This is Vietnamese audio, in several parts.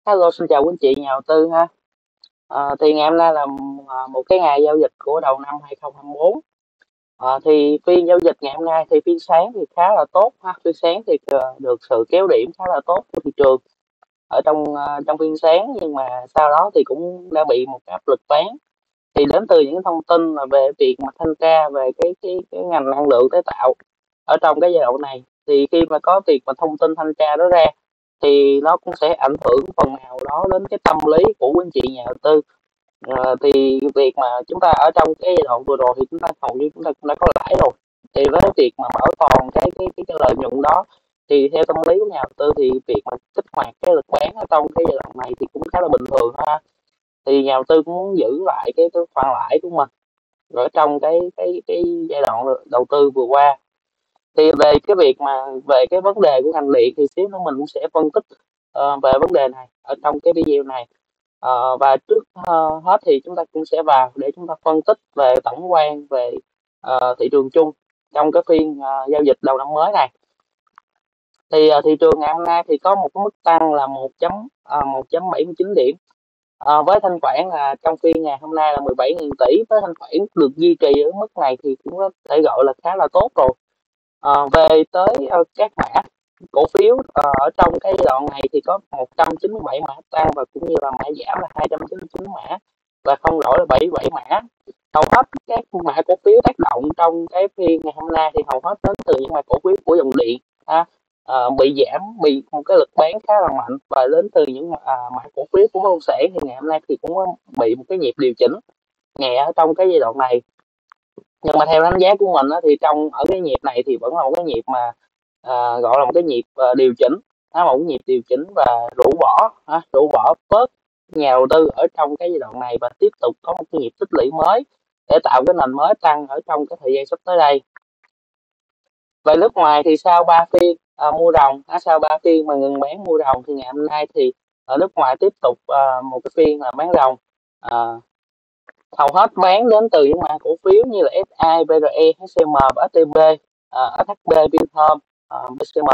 Hello, xin chào quý anh chị nhà đầu tư ha. Thì ngày hôm nay là một cái ngày giao dịch của đầu năm 2024. Thì phiên giao dịch ngày hôm nay thì phiên sáng thì khá là tốt ha. Phiên sáng thì được sự kéo điểm khá là tốt của thị trường ở trong phiên sáng, nhưng mà sau đó thì cũng đã bị một cái áp lực bán. Thì đến từ những thông tin là về việc mà thanh tra về cái ngành năng lượng tái tạo ở trong cái giai đoạn này, thì khi mà có việc mà thông tin thanh tra đó ra thì nó cũng sẽ ảnh hưởng phần nào đó đến cái tâm lý của quý anh chị nhà đầu tư. Thì việc mà chúng ta ở trong cái giai đoạn vừa rồi thì chúng ta hầu như chúng ta cũng đã có lãi rồi, thì với việc mà bảo toàn cái lợi nhuận đó, thì theo tâm lý của nhà đầu tư thì việc mà kích hoạt cái lực bán ở trong cái giai đoạn này thì cũng khá là bình thường ha. Thì nhà đầu tư cũng muốn giữ lại cái khoản lãi của mình ở trong cái giai đoạn đầu tư vừa qua. Thì về cái việc mà về cái vấn đề của ngành điện thì xíu nữa mình cũng sẽ phân tích về vấn đề này ở trong cái video này. Và trước hết thì chúng ta cũng sẽ vào để chúng ta phân tích về tổng quan về thị trường chung trong cái phiên giao dịch đầu năm mới này. Thì thị trường ngày hôm nay thì có một cái mức tăng là 1.79 điểm. Với thanh khoản là trong phiên ngày hôm nay là 17.000 tỷ, với thanh khoản được duy trì ở mức này thì cũng có thể gọi là khá là tốt rồi. Về tới các mã cổ phiếu ở trong cái giai đoạn này thì có 197 mã tăng và cũng như là mã giảm là 299 mã, và không đổi là 77 mã. Hầu hết các mã cổ phiếu tác động trong cái phiên ngày hôm nay thì hầu hết đến từ những mã cổ phiếu của dòng điện ha. Bị giảm, bị một cái lực bán khá là mạnh, và đến từ những mã cổ phiếu của bất động sản thì ngày hôm nay thì cũng có bị một cái nhịp điều chỉnh nhẹ ở trong cái giai đoạn này. Nhưng mà theo đánh giá của mình á, thì ở cái nhịp này thì vẫn là một cái nhịp mà gọi là một cái nhịp điều chỉnh, một cái nhịp điều chỉnh và rũ bỏ bớt nhà đầu tư ở trong cái giai đoạn này, và tiếp tục có một cái nhịp tích lũy mới để tạo cái nền mới tăng ở trong cái thời gian sắp tới đây. Về nước ngoài thì sau 3 phiên mua ròng, sau 3 phiên mà ngừng bán mua ròng thì ngày hôm nay thì ở nước ngoài tiếp tục một cái phiên là bán ròng. Hầu hết bán đến từ những mã cổ phiếu như là SI, VRE, HCM và STB, SHB, Vinhome, BCM.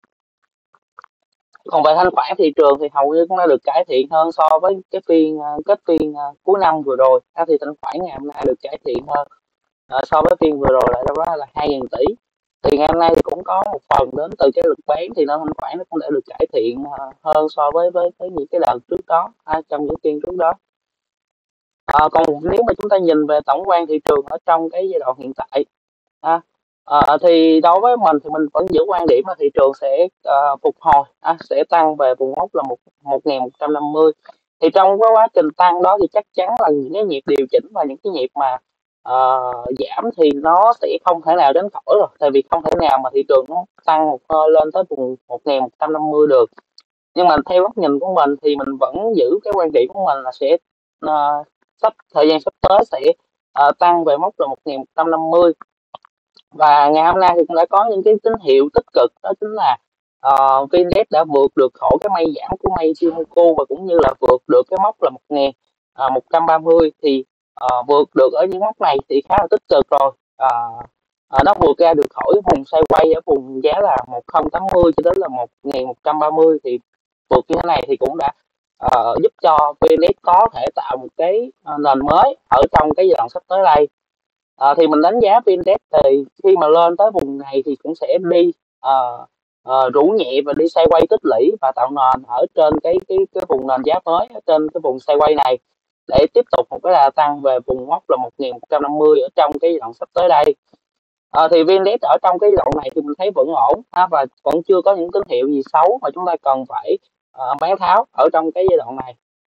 Còn về thanh khoản thị trường thì hầu như cũng đã được cải thiện hơn so với cái kết phiên cuối năm vừa rồi. Thì thanh khoản ngày hôm nay được cải thiện hơn so với phiên vừa rồi lại đâu đó là 2.000 tỷ. Thì ngày hôm nay thì cũng có một phần đến từ cái lực bán, thì nó thanh khoản nó cũng đã được cải thiện hơn so với những cái đợt trước đó, trong những phiên trước đó. Còn nếu mà chúng ta nhìn về tổng quan thị trường ở trong cái giai đoạn hiện tại, thì đối với mình thì mình vẫn giữ quan điểm là thị trường sẽ phục hồi, sẽ tăng về vùng mốc là 1.150. Thì trong cái quá trình tăng đó thì chắc chắn là những cái nhịp điều chỉnh và những cái nhịp mà giảm thì nó sẽ không thể nào đến khỏi rồi, tại vì không thể nào mà thị trường nó tăng một hơi lên tới vùng 1.150 được. Nhưng mà theo góc nhìn của mình thì mình vẫn giữ cái quan điểm của mình là sẽ thời gian sắp tới sẽ tăng về mốc là 1.150. Và ngày hôm nay thì cũng đã có những cái tín hiệu tích cực, đó chính là VN-Index đã vượt được khỏi cái mây giảm của mây Ichimoku, và cũng như là vượt được cái mốc là 1.130. Thì vượt được ở những mốc này thì khá là tích cực rồi. Nó vượt ra được khỏi vùng sideways ở vùng giá là 1080 cho đến là 1.130, thì vượt như thế này thì cũng đã giúp cho VN-Index có thể tạo một cái nền mới ở trong cái giai đoạn sắp tới đây. Thì mình đánh giá VN-Index thì khi mà lên tới vùng này thì cũng sẽ đi rũ nhẹ và đi sideways tích lũy và tạo nền ở trên cái vùng nền giá mới ở trên cái vùng sideways này, để tiếp tục một cái đà tăng về vùng mốc là 1.150 ở trong cái giai đoạn sắp tới đây. Thì VN-Index ở trong cái giai đoạn này thì mình thấy vẫn ổn, và vẫn chưa có những tín hiệu gì xấu mà chúng ta cần phải bán tháo ở trong cái giai đoạn này.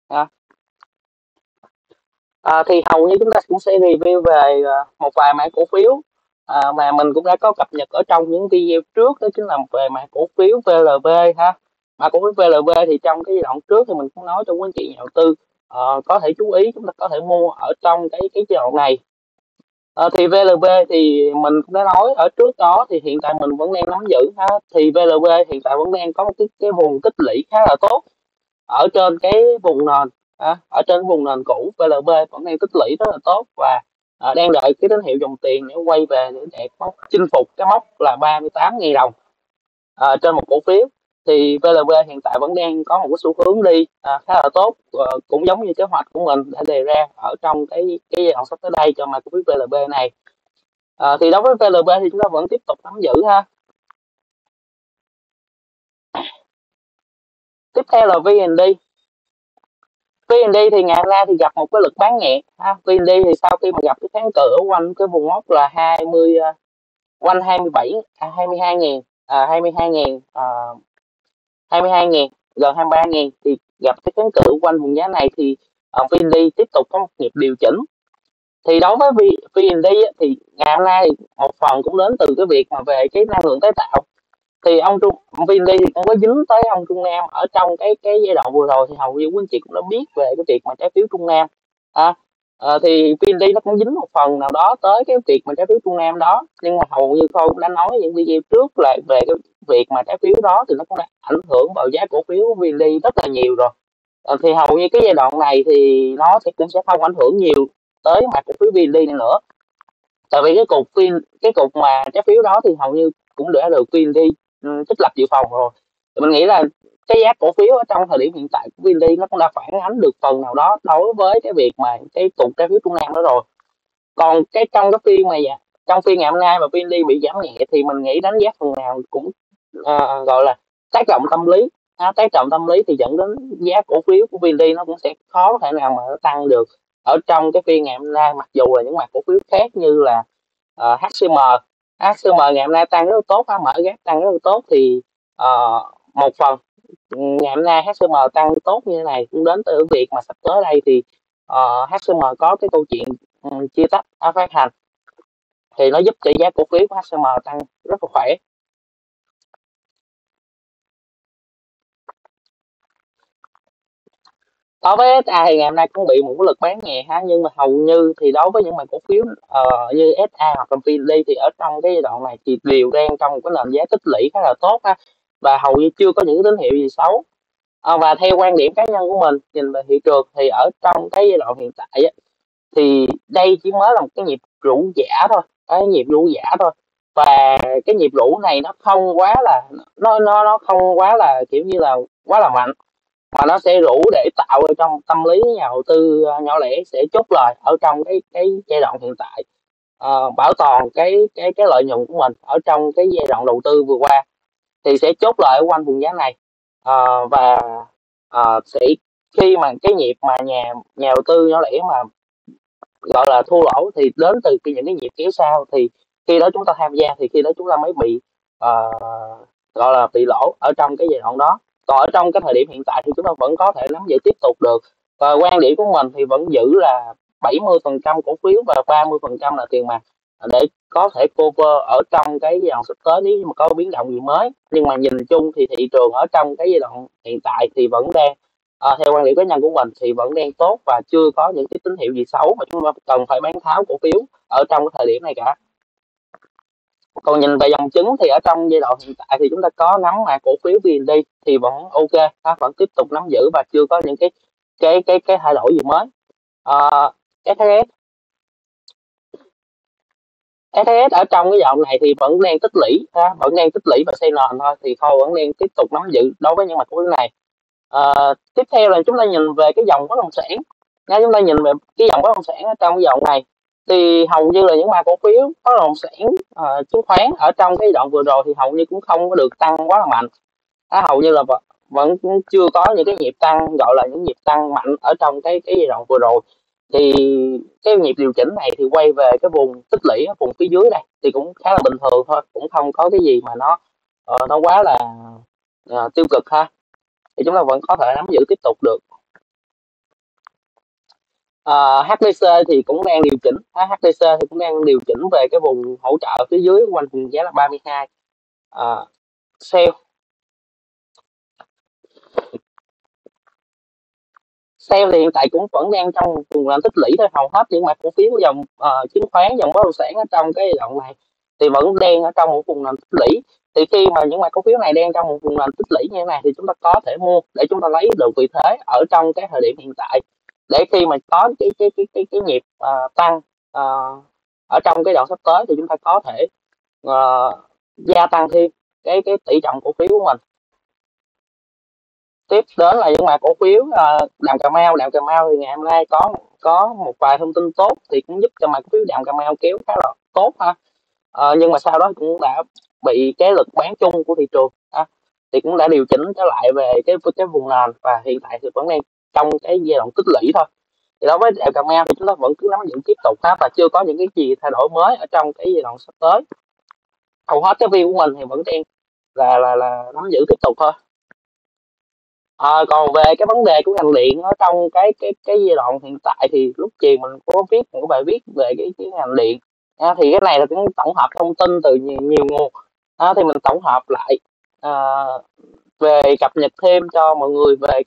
Thì hầu như chúng ta cũng sẽ review về một vài mã cổ phiếu mà mình cũng đã có cập nhật ở trong những video trước, đó chính là về mã cổ phiếu VLV ha. Mã cổ phiếu VLV thì trong cái giai đoạn trước thì mình cũng nói cho quý anh chị nhà đầu tư có thể chú ý, chúng ta có thể mua ở trong cái giai đoạn này. Thì VLV thì mình cũng đã nói ở trước đó, thì hiện tại mình vẫn đang nắm giữ ha. Thì VLV hiện tại vẫn đang có một cái vùng tích lũy khá là tốt ở trên cái vùng nền, ở trên vùng nền cũ. VLB vẫn đang tích lũy rất là tốt, và đang đợi cái tín hiệu dòng tiền để quay về để đạt mốc chinh phục cái mốc là 38.000 đồng trên một cổ phiếu. thì VLB hiện tại vẫn đang có một cái xu hướng đi khá là tốt, cũng giống như kế hoạch của mình đã đề ra ở trong cái giai đoạn sắp tới đây cho mã cổ phiếu VLB này. Thì đối với VLB thì chúng ta vẫn tiếp tục nắm giữ ha. Tiếp theo là VND. VND thì ngày hôm nay thì gặp một cái lực bán nhẹ ha. VND thì sau khi mà gặp cái kháng cự ở quanh cái vùng mốc là 20, quanh 27, 22 ngàn, 22 ngàn, 22 ngàn, gần 23 ngàn thì gặp cái kháng cự quanh vùng giá này thì VND tiếp tục có một nhịp điều chỉnh. Thì đối với VND thì ngày hôm nay một phần cũng đến từ cái việc mà về cái năng lượng tái tạo. Thì ông VND thì cũng có dính tới ông Trung Nam ở trong cái giai đoạn vừa rồi, thì hầu như quý anh chị cũng đã biết về cái việc mà trái phiếu Trung Nam. à, thì VND nó cũng dính một phần nào đó tới cái việc mà trái phiếu Trung Nam đó, nhưng mà hầu như tôi cũng đã nói những video trước là về cái việc mà trái phiếu đó thì nó cũng đã ảnh hưởng vào giá cổ phiếu của VND rất là nhiều rồi. Thì hầu như cái giai đoạn này thì nó cũng sẽ không ảnh hưởng nhiều tới mặt cổ phiếu VND nữa, tại vì cái cục mà trái phiếu đó thì hầu như cũng đã được VND trích lập dự phòng rồi. Thì mình nghĩ là cái giá cổ phiếu ở trong thời điểm hiện tại của VND nó cũng đã phản ánh được phần nào đó đối với cái việc mà cái cục trái phiếu Trung Nam đó rồi. Còn cái trong cái phiên này, trong phiên ngày hôm nay mà VND bị giảm nhẹ thì mình nghĩ đánh giá phần nào cũng gọi là tác động tâm lý. Tác động tâm lý thì dẫn đến giá cổ phiếu của VND nó cũng sẽ khó thể nào mà nó tăng được ở trong cái phiên ngày hôm nay, mặc dù là những mặt cổ phiếu khác như là HCM. HCM ngày hôm nay tăng rất là tốt, mở gap tăng rất là tốt, thì một phần ngày hôm nay HCM tăng tốt như thế này cũng đến từ việc mà sắp tới đây thì HCM có cái câu chuyện chia tách phát hành, thì nó giúp cho giá cổ phiếu của HCM tăng rất là khỏe. Đối với SA thì ngày hôm nay cũng bị một cái lực bán nhẹ ha, nhưng mà hầu như thì đối với những mặt cổ phiếu như SA hoặc là VND thì ở trong cái giai đoạn này thì đều đang trong một cái nền giá tích lũy khá là tốt ha, và hầu như chưa có những tín hiệu gì xấu. Và theo quan điểm cá nhân của mình nhìn về thị trường thì ở trong cái giai đoạn hiện tại á, thì đây chỉ mới là một cái nhịp rũ giả thôi, cái nhịp rũ giả thôi, và cái nhịp rũ này nó không quá là, nó không quá là kiểu như là quá là mạnh, mà nó sẽ rủ để tạo ra trong tâm lý nhà đầu tư nhỏ lẻ sẽ chốt lời ở trong cái giai đoạn hiện tại, bảo toàn cái lợi nhuận của mình ở trong cái giai đoạn đầu tư vừa qua, thì sẽ chốt lời ở quanh vùng giá này. Và sẽ khi mà cái nhịp mà nhà nhà đầu tư nhỏ lẻ mà gọi là thua lỗ thì đến từ những cái nhịp kéo sau, thì khi đó chúng ta tham gia thì khi đó chúng ta mới bị ờ, gọi là bị lỗ ở trong cái giai đoạn đó. Còn ở trong cái thời điểm hiện tại thì chúng ta vẫn có thể nắm giữ tiếp tục được, và quan điểm của mình thì vẫn giữ là 70% cổ phiếu và 30% là tiền mặt để có thể cover ở trong cái giai đoạn sắp tới nếu như mà có biến động gì mới. Nhưng mà nhìn chung thì thị trường ở trong cái giai đoạn hiện tại thì vẫn đang theo quan điểm cá nhân của mình thì vẫn đang tốt và chưa có những cái tín hiệu gì xấu mà chúng ta cần phải bán tháo cổ phiếu ở trong cái thời điểm này cả. Còn nhìn về dòng chứng thì ở trong giai đoạn hiện tại thì chúng ta có nắm mà cổ phiếu VND thì vẫn ok, vẫn tiếp tục nắm giữ và chưa có những cái thay đổi gì mới. SHS SHS ở trong cái dòng này thì vẫn đang tích lũy, vẫn đang tích lũy và xây nền thôi, thì thôi vẫn đang tiếp tục nắm giữ đối với những mặt cổ phiếu này. Tiếp theo là chúng ta nhìn về cái dòng bất động sản. Chúng ta nhìn về cái dòng bất động sản ở trong cái dòng này thì hầu như là những mã cổ phiếu bất động sản, chứng khoán ở trong cái đoạn vừa rồi thì hầu như cũng không có được tăng quá là mạnh. Hầu như là vẫn chưa có những cái nhịp tăng gọi là những nhịp tăng mạnh ở trong cái giai đoạn vừa rồi. Thì cái nhịp điều chỉnh này thì quay về cái vùng tích lũy ở vùng phía dưới đây thì cũng khá là bình thường thôi, cũng không có cái gì mà nó quá là tiêu cực ha, thì chúng ta vẫn có thể nắm giữ tiếp tục được. HTC thì cũng đang điều chỉnh, HTC thì cũng đang điều chỉnh về cái vùng hỗ trợ phía dưới quanh vùng giá là 32. Sell Sell thì hiện tại cũng vẫn đang trong vùng làm tích lũy thôi, hầu hết những mặt cổ phiếu của dòng chứng khoán, dòng bất động sản ở trong cái đoạn này thì vẫn đang ở trong một vùng làm tích lũy. Thì khi mà những mặt cổ phiếu này đang trong một vùng làm tích lũy như thế này thì chúng ta có thể mua để chúng ta lấy được vị thế ở trong cái thời điểm hiện tại, để khi mà có cái nhịp tăng ở trong cái đoạn sắp tới thì chúng ta có thể gia tăng thêm cái tỷ trọng cổ phiếu của mình. Tiếp đến là những mã cổ phiếu Đàm Cà Mau. Đàm Cà Mau thì ngày hôm nay có một vài thông tin tốt thì cũng giúp cho mã cổ phiếu Đàm Cà Mau kéo khá là tốt ha. Nhưng mà sau đó cũng đã bị cái lực bán chung của thị trường ha. Thì cũng đã điều chỉnh trở lại về cái vùng nền, và hiện tại thì vẫn đang trong cái giai đoạn tích lũy thôi. Thì đối với Đàm Cà Mau thì chúng ta vẫn cứ nắm giữ tiếp tục ha, và chưa có những cái gì thay đổi mới ở trong cái giai đoạn sắp tới. Hầu hết cái view của mình thì vẫn đang là nắm giữ tiếp tục thôi. Còn về cái vấn đề của ngành điện ở trong cái giai đoạn hiện tại thì lúc chiều mình có viết một cái bài viết về cái ngành điện. Thì cái này là cũng tổng hợp thông tin từ nhiều nguồn. Thì mình tổng hợp lại, à, về cập nhật thêm cho mọi người về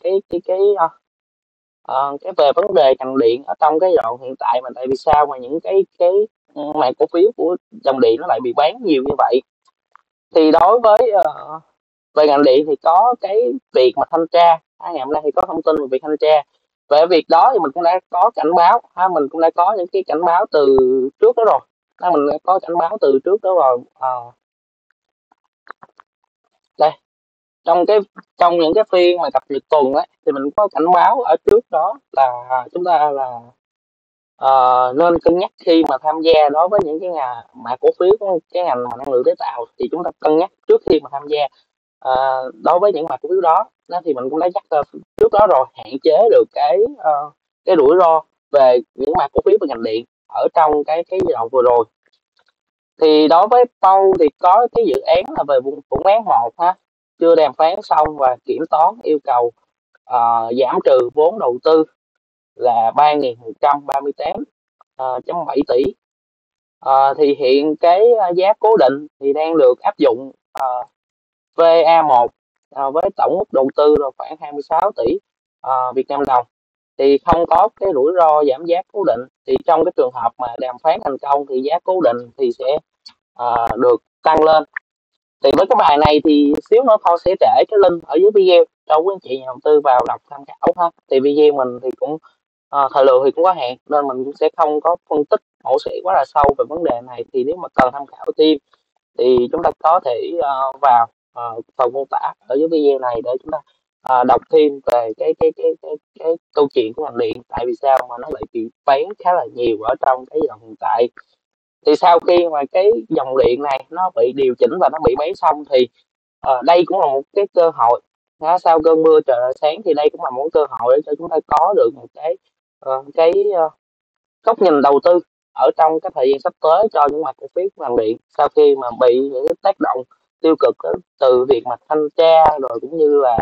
cái về vấn đề ngành điện ở trong cái giai đoạn hiện tại, mà tại vì sao mà những cái mã cổ phiếu của dòng điện nó lại bị bán nhiều như vậy. Thì đối với về ngành điện thì có cái việc mà thanh tra, ngày hôm nay thì có thông tin về việc thanh tra. Về việc đó thì mình cũng đã có cảnh báo, mình cũng đã có những cái cảnh báo từ trước đó rồi. Mình đã có cảnh báo từ trước đó rồi. Đây, trong trong những cái phiên mà cập nhật tuần ấy thì mình có cảnh báo ở trước đó là chúng ta là nên cân nhắc khi mà tham gia đối với những cái mã cổ phiếu của cái ngành mà năng lượng tái tạo, thì chúng ta cân nhắc trước khi mà tham gia. Đối với những mã cổ phiếu đó thì mình cũng đã nhắc trước đó rồi, hạn chế được cái rủi ro về những mã cổ phiếu về ngành điện ở trong cái giai đoạn vừa rồi. Thì đối với Pau thì có cái dự án là về vùng Vũng Án 1 ha, chưa đàm phán xong và kiểm toán yêu cầu giảm trừ vốn đầu tư là 3.138,7 tỷ. Thì hiện cái giá cố định thì đang được áp dụng VA1 với tổng mức đầu tư là khoảng 26 tỷ Việt Nam đồng, thì không có cái rủi ro giảm giá cố định. Thì trong cái trường hợp mà đàm phán thành công thì giá cố định thì sẽ được tăng lên. Thì với cái bài này thì xíu nữa thôi sẽ để cái link ở dưới video cho quý anh chị nhà đầu tư vào đọc tham khảo ha. Thì video mình thì cũng thời lượng thì cũng có hạn, nên mình cũng sẽ không có phân tích mổ xẻ quá là sâu về vấn đề này. Thì nếu mà cần tham khảo thêm thì chúng ta có thể vào phần mô tả ở dưới video này để chúng ta đọc thêm về cái câu chuyện của ngành điện, tại vì sao mà nó lại bị bán khá là nhiều ở trong cái dòng hiện tại. Thì sau khi mà cái dòng điện này nó bị điều chỉnh và nó bị bán xong thì đây cũng là một cái cơ hội. Sau cơn mưa trời ơi sáng thì đây cũng là một cơ hội để cho chúng ta có được một cái góc nhìn đầu tư ở trong cái thời gian sắp tới cho những mặt cổ phiếu của ngành điện, sau khi mà bị những cái tác động tiêu cực đó, từ việc mà thanh tra rồi cũng như là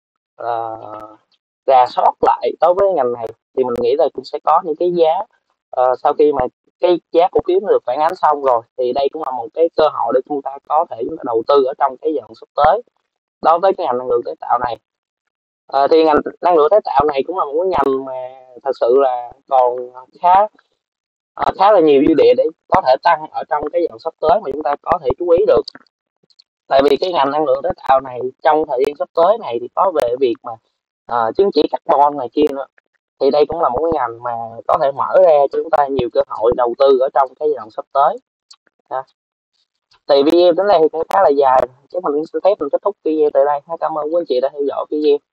rà soát lại đối với ngành này. Thì mình nghĩ là cũng sẽ có những cái giá sau khi mà cái giá cổ phiếu nó được phản ánh xong rồi, thì đây cũng là một cái cơ hội để chúng ta có thể chúng ta đầu tư ở trong cái dòng sắp tới đối với cái ngành năng lượng tái tạo này. Thì ngành năng lượng tái tạo này cũng là một cái ngành mà thật sự là còn khá khá là nhiều dư địa để có thể tăng ở trong cái dòng sắp tới mà chúng ta có thể chú ý được. Tại vì cái ngành năng lượng tái tạo này trong thời gian sắp tới này thì có về việc mà chứng chỉ carbon này kia nữa, thì đây cũng là một cái ngành mà có thể mở ra cho chúng ta nhiều cơ hội đầu tư ở trong cái giai đoạn sắp tới. Thì video đến đây thì cũng khá là dài, chắc mình sẽ phép mình kết thúc video tại đây. Cảm ơn quý anh chị đã theo dõi video.